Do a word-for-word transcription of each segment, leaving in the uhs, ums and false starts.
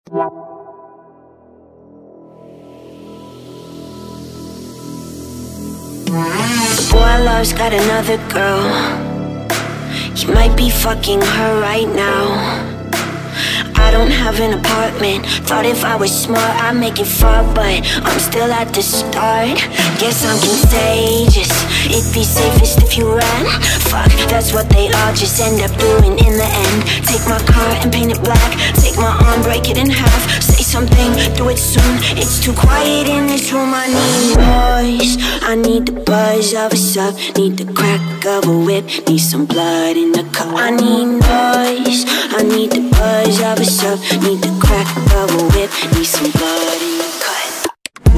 The boy I love's got another girl. He might be fucking her right now. I don't have an apartment. Thought if I was smart I'd make it far, but I'm still at the start. Guess I'm contagious. It'd be safest if you ran. Fuck, that's what they all just end up doing in the end. Take my car and paint it black. Take my arm, break it in half. Say something, do it soon. It's too quiet in this room. I need noise. I need the buzz of a sub. Need the crack of a whip. Need some blood in the cup. I need noise. I need the buzz of a sub. Need the crack of a whip. Need some blood in the cut.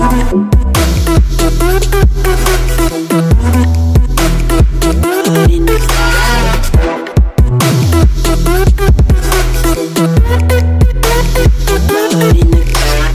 Blood in the cut. Blood in the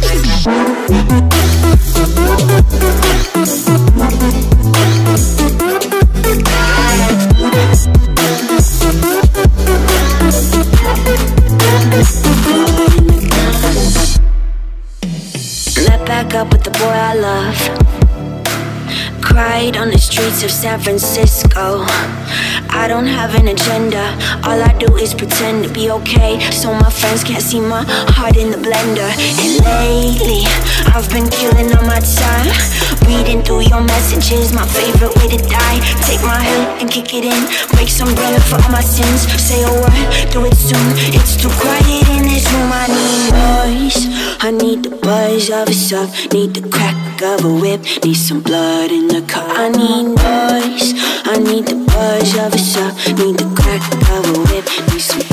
Met back up with the boy I love. Cried on the streets of San Francisco. I don't have an agenda. All I do is pretend to be okay, so my friends can't see my heart in the blender. And lately, I've been killing all my time. Reading through your messages, my favorite way to die. Take my hood and kick it in. Break some bread for all my sins. Say a word, do it soon. It's too quiet in this room. I need noise. I need the buzz of a sub. Need the crack of a whip. Need some blood in the cup. I need noise. I need the buzz of a sub. Need the crack of a whip. Need some